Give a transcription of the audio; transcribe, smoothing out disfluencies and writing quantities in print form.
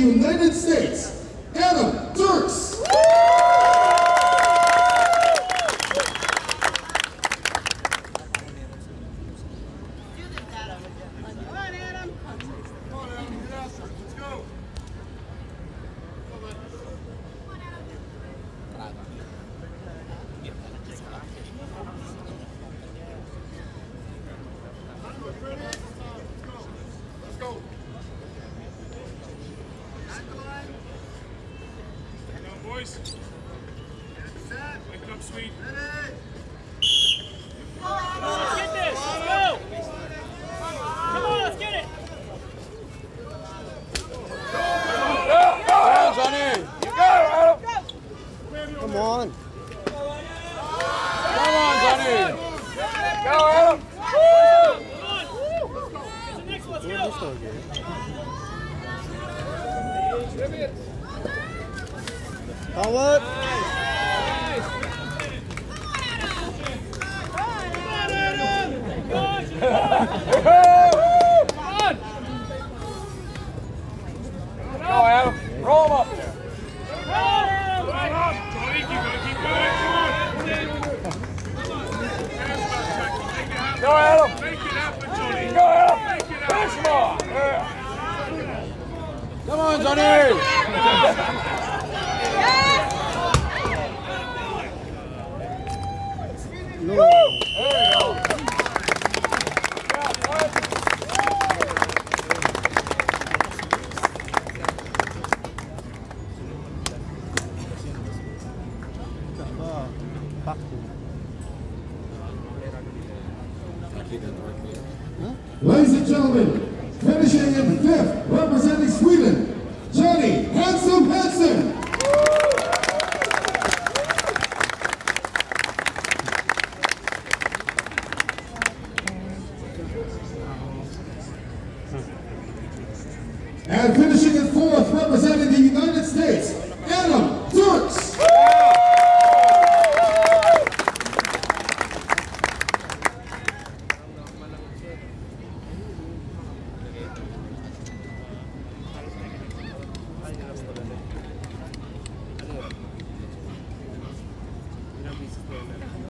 United States, Adam Dirks. Boys, wake up, sweet. Let's get this. Let's go. Come on, let's get it. Go, Johnny. You go, Adam. Come on. Come on, Johnny. Go, Adam. Come on. Get the next one. Let's go. Howard. Go, Adam. Roll him up there. Johnny, keep going, keep going. Come on. Go, Adam. Make it happen, Johnny. Go, Adam. Make it Finish him happen. off. Yeah. Come on, Johnny. No. There we go. Ladies and gentlemen, finishing in 5th, representing Sweden, Johnny Handsome Hansen. And finishing in 4th, representing the United States, Adam Dirks. You know,